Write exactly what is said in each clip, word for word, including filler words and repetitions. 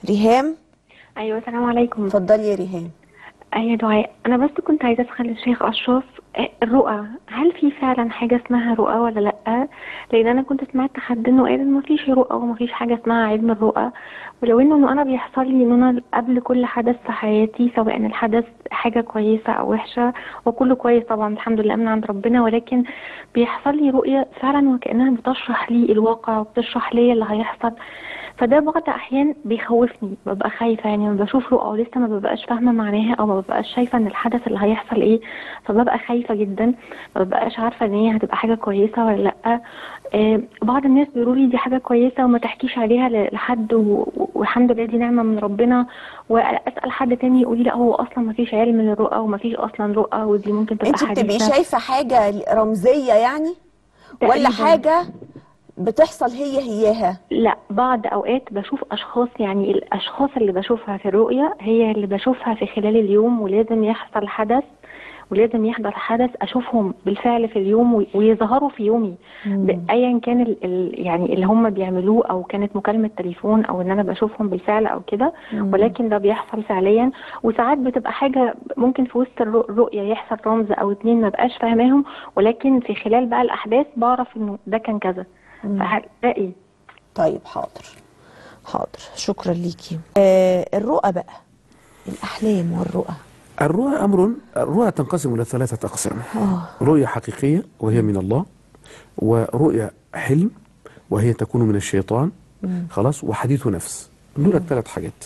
ريهام. ايوه، السلام عليكم. اتفضلي يا ريهام. ايوه دعاء، انا بس كنت عايزه اسال الشيخ اشرف، آه، الرؤى هل في فعلا حاجه اسمها رؤى ولا لا؟ لان انا كنت سمعت حد انه قال ان مفيش رؤى ومفيش حاجه اسمها علم الرؤى، ولو انه إنه انا بيحصل لي ان انا قبل كل حدث في حياتي، سواء الحدث حاجه كويسه او وحشه، وكله كويس طبعا الحمد لله من عند ربنا، ولكن بيحصل لي رؤيه فعلا وكانها بتشرح لي الواقع وبتشرح لي اللي هيحصل. فده بعض احيان بيخوفني، ببقى خايفه يعني لما بشوف رؤى ولسه ما ببقاش فاهمه معناها او ما ببقاش شايفه ان الحدث اللي هيحصل ايه، فببقى خايفه جدا، ما ببقاش عارفه ان هي هتبقى حاجه كويسه ولا لا. آه بعض الناس بيقولوا لي دي حاجه كويسه وما تحكيش عليها ل- لحد، و- والحمد لله دي نعمه من ربنا. واسال حد تاني يقول لي لا هو اصلا ما فيش علم للرؤى وما فيش اصلا رؤى ودي ممكن تبقى انت بتبقي حديثه. شايفه حاجه رمزيه يعني، ولا تقريبا. حاجه بتحصل هي هياها؟ لا، بعض اوقات بشوف اشخاص، يعني الاشخاص اللي بشوفها في الرؤية هي اللي بشوفها في خلال اليوم، ولازم يحصل حدث ولازم يحضر حدث اشوفهم بالفعل في اليوم وي- ويظهروا في يومي، مم. ايا كان ال ال يعني اللي هم بيعملوه، او كانت مكالمة تليفون او ان انا بشوفهم بالفعل او كده، مم. ولكن ده بيحصل فعليا. وساعات بتبقى حاجة ممكن في وسط الرؤ- الرؤية يحصل رمز او اتنين ما بقاش فاهماهم، ولكن في خلال بقى الاحداث بعرف انه ده كان كذا. مم. فهل ده ايه؟ طيب حاضر. حاضر، شكرا ليكي. آه الرؤى بقى، الأحلام والرؤى. الرؤى أمر الرؤى تنقسم إلى ثلاثة أقسام. آه. رؤية حقيقية وهي من الله، ورؤية حلم وهي تكون من الشيطان، مم. خلاص، وحديث نفس. دول الثلاث حاجات.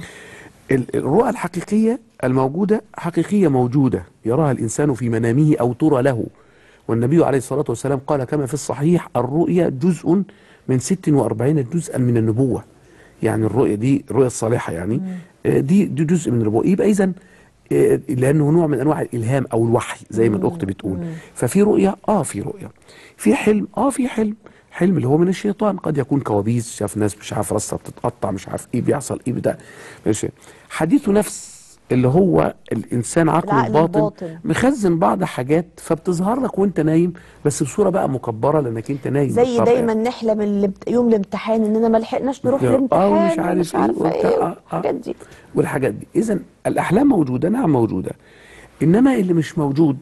ال- الرؤى الحقيقية الموجودة حقيقية موجودة يراها الإنسان في منامه أو ترى له، والنبي عليه الصلاة والسلام قال كما في الصحيح: الرؤيا جزء من ست وأربعين جزءا من النبوة. يعني الرؤيا دي الرؤيا الصالحة يعني آه، دي دي جزء من النبوة. يبقى إذن آه، لأنه نوع من أنواع الإلهام أو الوحي زي ما الأخت بتقول. ففي رؤيا آه في رؤيا، في حلم آه في حلم. حلم اللي هو من الشيطان، قد يكون كوابيس، شاف ناس مش عارف راسها بتتقطع، مش عارف ايه بيحصل ايه بتاع. ماشي. حديث نفس اللي هو الانسان عقله العقل الباطن الباطن. مخزن بعض حاجات فبتظهر لك وانت نايم، بس بصوره بقى مكبره لانك انت نايم زي بالطبع دايما يعني. نحلم اللي بت... يوم الامتحان اننا ما لحقناش نروح اه ومش الامتحان عارف ومش ايه عارفه وبتاع ايه اه اه والحاجات دي. والحاجات دي. اذا الاحلام موجوده، نعم موجوده، انما اللي مش موجود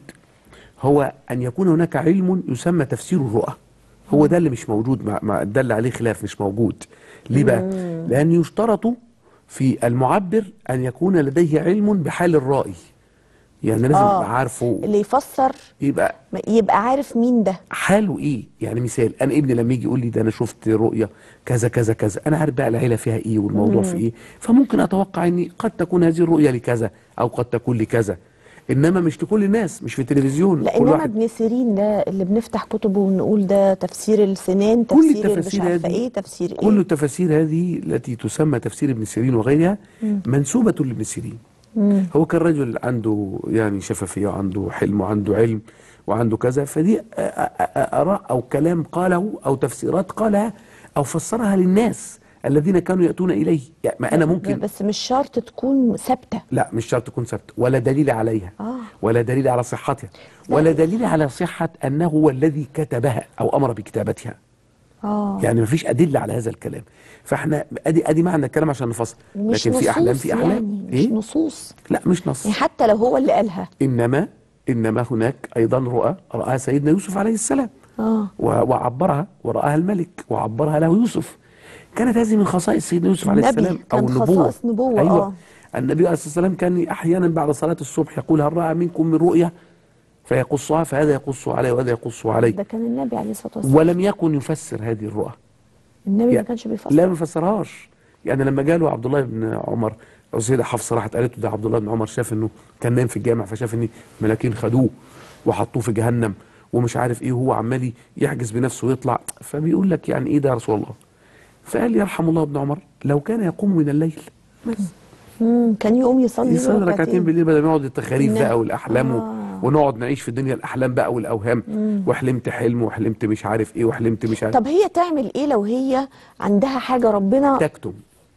هو ان يكون هناك علم يسمى تفسير الرؤى. هو ده اللي مش موجود، مع, مع دل عليه خلاف، مش موجود. ليه بقى؟ لان يشترط في المعبر ان يكون لديه علم بحال الرائي، يعني لازم اه، يبقى عارفه، اللي يفسر يبقى يبقى عارف مين ده. حاله ايه. يعني مثال، انا ابني لما يجي يقول لي ده انا شفت رؤيه كذا كذا كذا، انا عارف بقى العيله فيها ايه والموضوع في ايه، فممكن اتوقع اني قد تكون هذه الرؤيه لكذا او قد تكون لكذا، انما مش لكل الناس، مش في التلفزيون لا، كل انما واحد. ابن سيرين ده اللي بنفتح كتبه ونقول ده تفسير السنان، كل تفسير اللي مش التفاسير عارفه هذه، ايه، تفسير كل ايه. التفاسير هذه التي تسمى تفسير ابن سيرين وغيرها منسوبة لابن سيرين. مم. هو كان رجل عنده يعني شفافية وعنده حلم وعنده علم وعنده كذا، فدي آ- آ- آ- آراء أو كلام قاله أو تفسيرات قالها أو فسرها للناس الذين كانوا يأتون إليه. يعني ما أنا ب- ممكن، بس مش شرط تكون ثابته. لا مش شرط تكون ثابتة ولا دليل عليها اه. ولا دليل على صحتها لا. ولا دليل على صحة أنه هو الذي كتبها أو أمر بكتابتها. اه، يعني مفيش أدلة على هذا الكلام. فاحنا ادي ادي معنى الكلام عشان نفصل. ومش لكن في احلام نصوص في احلام يعني، مش ايه؟ نصوص. لا مش يعني نص. حتى لو هو اللي قالها. انما انما هناك ايضا رؤى راها سيدنا يوسف عليه السلام اه. و- وعبرها، ورآها الملك وعبرها له يوسف. كانت هذه من خصائص سيدنا يوسف عليه النبي السلام او كان النبوة. خصائص نبوة. ايوه. اه. النبي عليه الصلاه والسلام كان احيانا بعد صلاه الصبح يقول: هل راى منكم من رؤيا؟ فيقصها، فهذا يقص عليه وهذا يقص عليه. ده كان النبي عليه الصلاة والسلام. ولم يكن يفسر هذه الرؤى، النبي ما يعني كانش بيفسر. لا ما فسرهاش. يعني لما جاله عبد الله بن عمر، السيده حفصه راحت قالت له ده عبد الله بن عمر شاف انه كان نايم في الجامع، فشاف ان ملاكين خدوه وحطوه في جهنم ومش عارف ايه، وهو عمال يحجز بنفسه ويطلع، فبيقول لك يعني ايه ده يا رسول الله؟ فقال يرحم الله ابن عمر لو كان يقوم من الليل بس مم. كان يقوم يصلي له يصلي ركعتين بالليل بدل ما يقعد التخاريف النبي. بقى والاحلام آه. ونقعد نعيش في الدنيا الاحلام بقى والاوهام، وحلمت حلم وحلمت مش عارف ايه وحلمت مش عارف. طب هي تعمل ايه لو هي عندها حاجة ربنا؟ تكتم،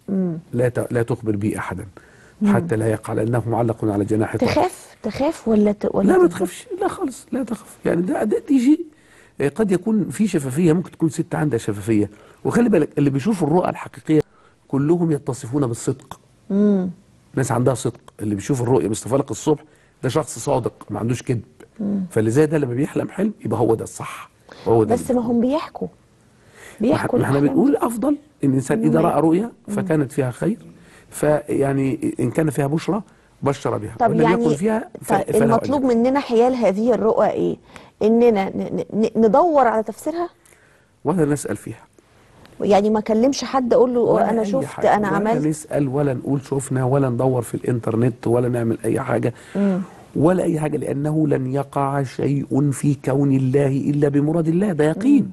لا ت... لا تخبر به احدا حتى لا يقع، لانه معلق على جناح طائر. تخاف تخاف ولا ت... ولا لا ما تتبسط؟ تخافش، لا خالص لا تخف. يعني ده ده دي شيء آه، قد يكون في شفافيه، ممكن تكون ست عندها شفافيه. وخلي بالك اللي بيشوف الرؤى الحقيقيه كلهم يتصفون بالصدق. امم ناس عندها صدق، اللي بيشوف الرؤيه باستفالق الصبح ده شخص صادق ما عندوش كذب. فاللي زي ده لما بيحلم حلم يبقى هو ده الصح، هو ده بس ما هم بيحكوا بيحكوا ما احنا الأحلام بنقول دي. الافضل ان الانسان إنه اذا ما راى رؤيا فكانت فيها خير، فيعني ان كان فيها بشرى بشر بها، طب وان لم يكن يعني فيها ف- طيب فله المطلوب أجر. مننا حيال هذه الرؤى ايه؟ اننا ن- ن- ندور على تفسيرها، ولا نسال فيها يعني ما اكلمش حد اقول له ولا انا أي شفت حاجة. انا ولا عملت. نسال ولا نقول شفنا ولا ندور في الانترنت ولا نعمل اي حاجه ولا اي حاجه، لانه لن يقع شيء في كون الله الا بمراد الله، ده يقين.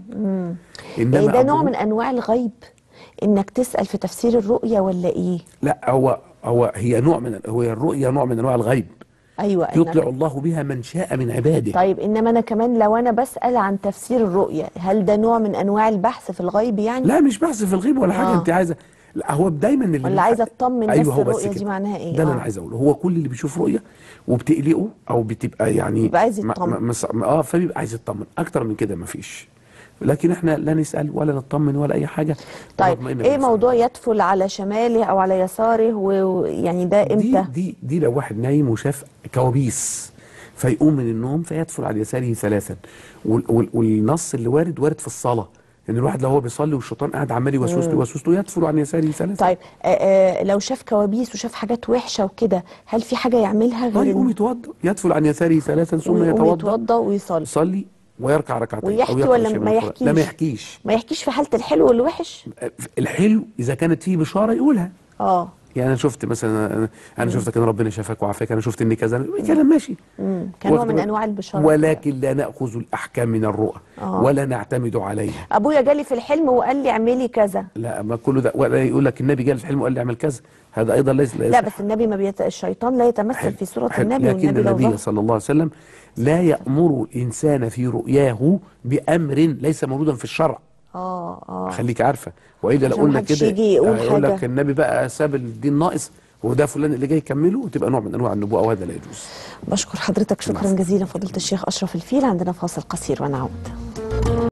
إيه ده نوع أمره- من انواع الغيب انك تسأل في تفسير الرؤية ولا ايه؟ لا هو هو هي نوع من هو الرؤيا نوع من انواع الغيب، ايوه يطلع إنك. الله بها من شاء من عباده. طيب انما انا كمان لو انا بسأل عن تفسير الرؤية، هل ده نوع من انواع البحث في الغيب يعني؟ لا مش بحث في الغيب ولا حاجه، آه. انت عايزه، لا هو دايما اللي ولا بيبقى- عايزة اطمن أيوه بس هو الرؤية كده. دي معناها ايه؟ ده اللي آه. انا عايز اقوله، هو كل اللي بيشوف رؤيه وبتقلقه او بتبقى يعني يبقى عايز ما- يطمن. ما- مس- اه فبيبقى عايز يطمن اكتر من كده، ما فيش. لكن احنا لا نسال ولا نطمن ولا اي حاجه. طيب نطمئن ايه بالنسبة موضوع يدفل على شماله او على يساره ويعني ده دي امتى؟ دي دي لو واحد نايم وشاف كوابيس فيقوم من النوم فيدفل على يساره ثلاثا، وال وال والنص اللي وارد وارد في الصلاه ان الواحد لو هو بيصلي والشيطان قاعد عمال يوسوس له يوسوس له يدفل عن يساره ثلاثا. طيب آه آه لو شاف كوابيس وشاف حاجات وحشة وكده، هل في حاجة يعملها طيب غير يقوم إنه يتوضا، يدفل عن يساره ثلاثا ثم ويقوم يتوضا يتوضا ويصلي يصلي ويركع ركعتين او ويحكي يقرا ولا شيء من ما القرآن. يحكيش؟ لا ما يحكيش. ما يحكيش في حالة الحلو والوحش؟ الحلو اذا كانت فيه بشاره يقولها، اه يعني انا شفت مثلا أنا- انا شفتك ان ربنا شافك وعافاك، انا شفت ان كذا، كلام ماشي. امم كان نوع من واخد- انواع البشارة. ولكن لا ناخذ الاحكام من الرؤى آه. ولا نعتمد عليها. ابويا جالي في الحلم وقال لي اعملي كذا. لا ما كله ده، ولا يقول لك النبي جاء في الحلم وقال لي اعمل كذا، هذا ايضا ليس لا بس النبي ما بيت... الشيطان لا يتمثل في صورة حلو. النبي، لكن والنبي لو النبي ظهر. صلى الله عليه وسلم لا يأمر الإنسان في رؤياه بأمر ليس موجودا في الشرع. اه اه خليك عارفة، وإلا لو عشان قلنا محدش كده يجي يقول يقول لك حاجة. النبي بقى ساب الدين ناقص وده فلان اللي جاي يكمله، وتبقى نوع من أنواع النبوة وهذا لا يجوز. بشكر حضرتك شكرا جزيلا فضيلة الشيخ أشرف الفيل. عندنا فاصل قصير ونعود.